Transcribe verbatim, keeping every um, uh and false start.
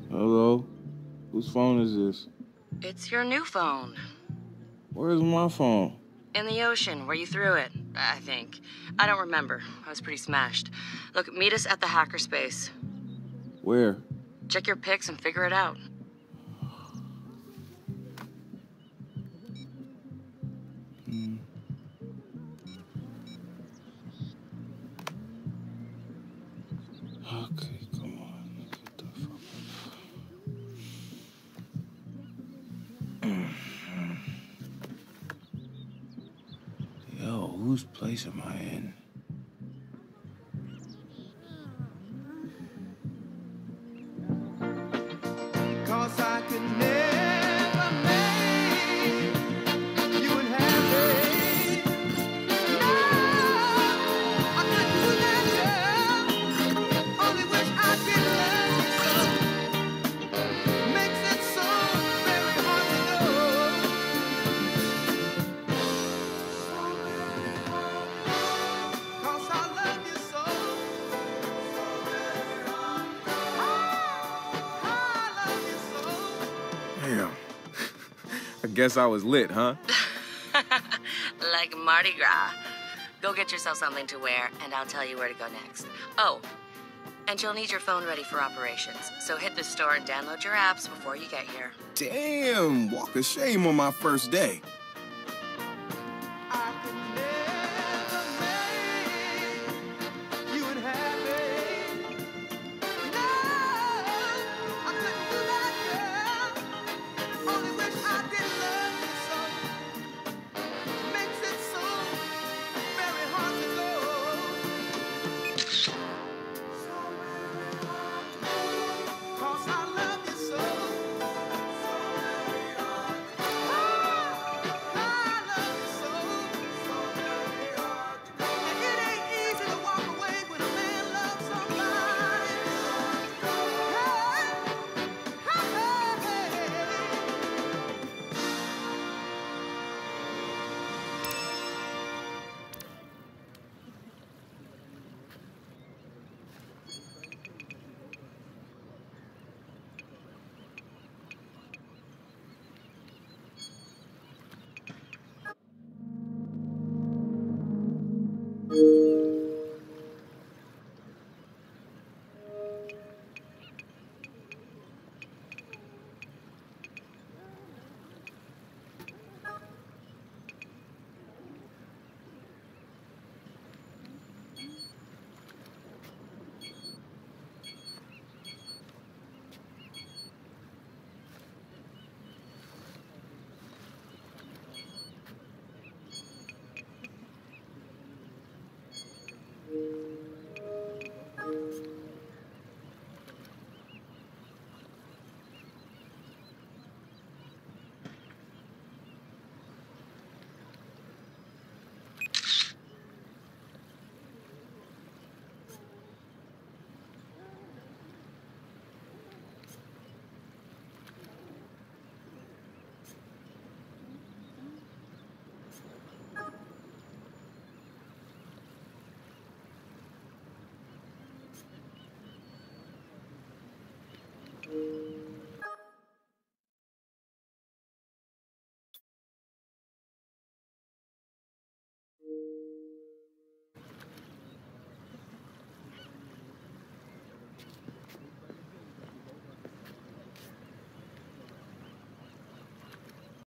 Hello? Whose phone is this? It's your new phone. Where's my phone? In the ocean, where you threw it, I think. I don't remember. I was pretty smashed. Look, meet us at the hackerspace. Where? Check your pics and figure it out. Hmm. Okay, come on. Let's get the fuck up. Yo, whose place am I in? Cause I could never make you unhappy. No, I couldn't do that, girl. Only wish I did love you so. Makes it so very hard to know. Cause I love you so. Damn. I guess I was lit, huh? Like Mardi Gras. Go get yourself something to wear, and I'll tell you where to go next. Oh, and you'll need your phone ready for operations, so hit the store and download your apps before you get here. Damn, walk of shame on my first day. I could never make you unhappy. No, I couldn't do that, girl. Only wish I did love you so. Makes it so very hard to go. Cause I love you so. I love you so. And it ain't easy to walk away when a man loves somebody. Hey, hey, hey.